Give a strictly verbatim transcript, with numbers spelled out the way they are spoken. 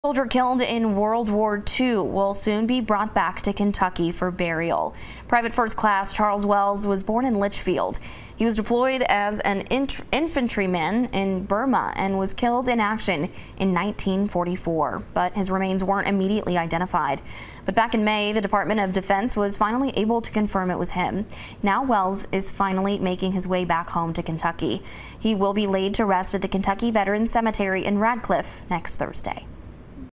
Soldier killed in World War Two will soon be brought back to Kentucky for burial. Private First Class Charles Wells was born in Litchfield. He was deployed as an infantryman in Burma and was killed in action in nineteen forty-four, but his remains weren't immediately identified. But back in May, the Department of Defense was finally able to confirm it was him. Now Wells is finally making his way back home to Kentucky. He will be laid to rest at the Kentucky Veterans Cemetery in Radcliffe next Thursday.